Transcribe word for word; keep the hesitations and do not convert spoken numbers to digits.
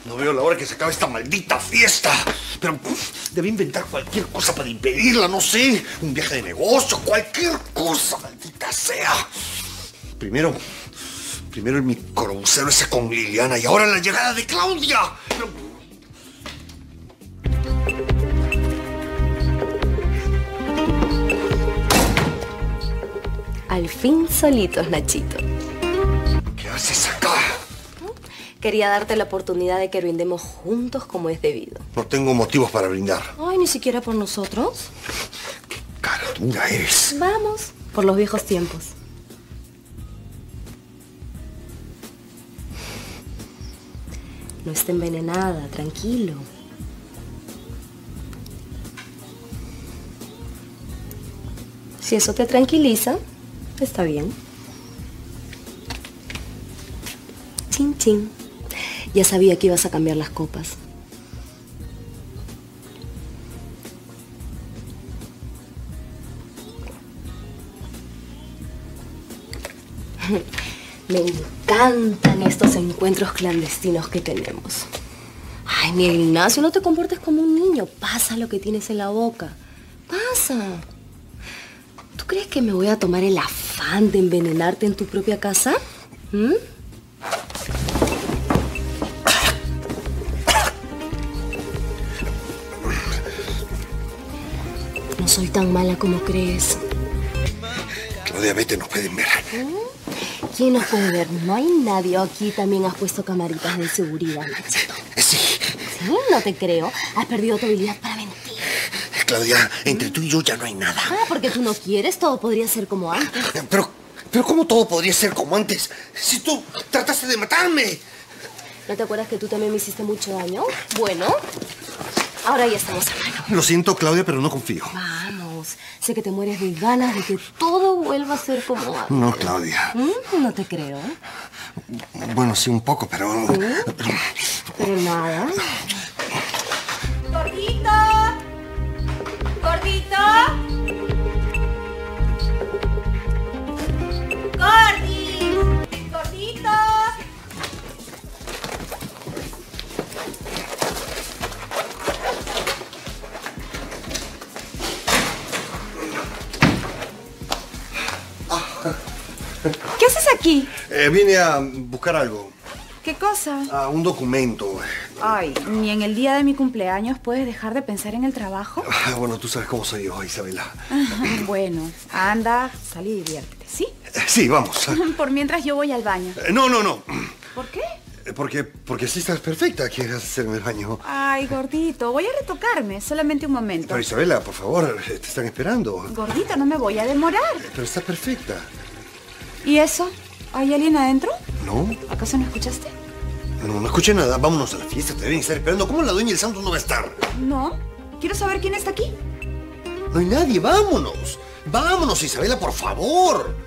No veo la hora que se acabe esta maldita fiesta. Pero uf, debe inventar cualquier cosa para impedirla, no sé. Un viaje de negocio, cualquier cosa, maldita sea. Primero, primero el microbusero ese con Liliana y ahora la llegada de Claudia. Pero... Al fin solitos, Nachito. ¿Qué haces acá? Quería darte la oportunidad de que brindemos juntos como es debido. No tengo motivos para brindar. Ay, ni siquiera por nosotros. Qué cara dura eres. Vamos, por los viejos tiempos. No está envenenada, tranquilo. Si eso te tranquiliza, está bien. Chin, chin. Ya sabía que ibas a cambiar las copas. Me encantan estos encuentros clandestinos que tenemos. Ay, Miguel Ignacio, no te comportes como un niño. Pasa lo que tienes en la boca. Pasa. ¿Tú crees que me voy a tomar el afán de envenenarte en tu propia casa? ¿Mm? No soy tan mala como crees. Claudia, vete, nos pueden ver. ¿Quién nos puede ver? No hay nadie. Aquí también has puesto camaritas de seguridad, Nachito. Sí. Sí, no te creo. Has perdido tu habilidad para mentir. Claudia, entre tú y yo ya no hay nada. Ah, porque tú no quieres. Todo podría ser como antes. Pero, pero ¿cómo todo podría ser como antes? Si tú trataste de matarme. ¿No te acuerdas que tú también me hiciste mucho daño? Bueno, ahora ya estamos a mano. Lo siento, Claudia, pero no confío. Vamos. Sé que te mueres de ganas de que todo vuelva a ser como antes. No, Claudia. ¿Mm? No te creo. Bueno, sí, un poco, pero... ¿Sí? Pero nada. ¡Gordito! ¡Gordito! ¡Gordi! ¡Gordito! ¿Qué haces aquí? Eh, vine a buscar algo. ¿Qué cosa? Ah, un documento. Ay, ni en el día de mi cumpleaños puedes dejar de pensar en el trabajo. Ah, bueno, tú sabes cómo soy yo, Isabela. Bueno, anda, sal y diviértete, ¿sí? Eh, sí, vamos. Por mientras yo voy al baño. Eh, no, no, no. ¿Por qué? Eh, Porque, porque sí estás perfecta. ¿Quieres hacerme el baño? Ay, gordito, voy a retocarme, solamente un momento. Pero Isabela, por favor, te están esperando. Gordito, no me voy a demorar. Pero estás perfecta. ¿Y eso? ¿Hay alguien adentro? ¿No? ¿Acaso no escuchaste? No, no escuché nada. Vámonos a la fiesta. Te deben estar esperando. ¿Cómo la dueña del santo no va a estar? No. Quiero saber quién está aquí. No hay nadie. Vámonos. Vámonos, Isabela, por favor.